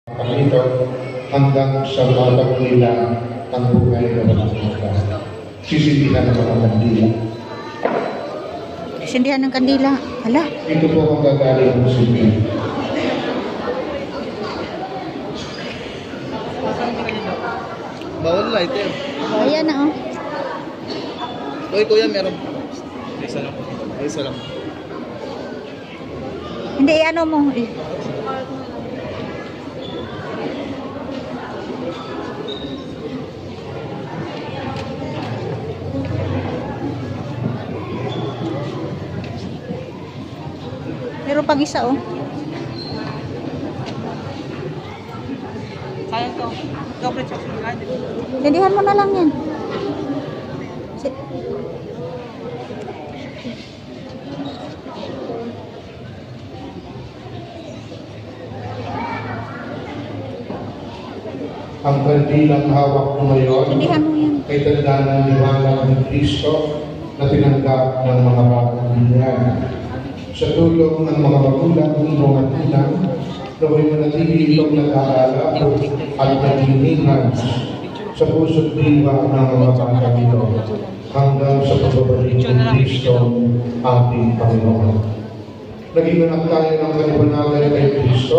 Ito hanggang sa matagulila ng buhay na walang hanggan. Sisindihan ng mga kandila. Sindihan ng kandila. Hala. Ito po ang gagaling ng sindihan. Bawal lighter. Ayan na oh. Uy, kuya, meron. Isa lang. Isa lang. Hindi, ano mo. Meron pang isa oh. Kaya to. Double check. Sindihan mo na lang yan. Ang kandilang hawak mo ngayon Sindihan mo yan. ay tanda ng liwanag ng Kristo na tinanggap ng mga batang binyan. Sa tulong ng mga magulang ng mga tinang, naway manatili itong nag-aalala at naghihingan sa puso't diwa ng mga batang ito hanggang sa pagbabalik ng Kristo ating Panginoon. Naging anak tayo ng kaliwanagan kay Kristo.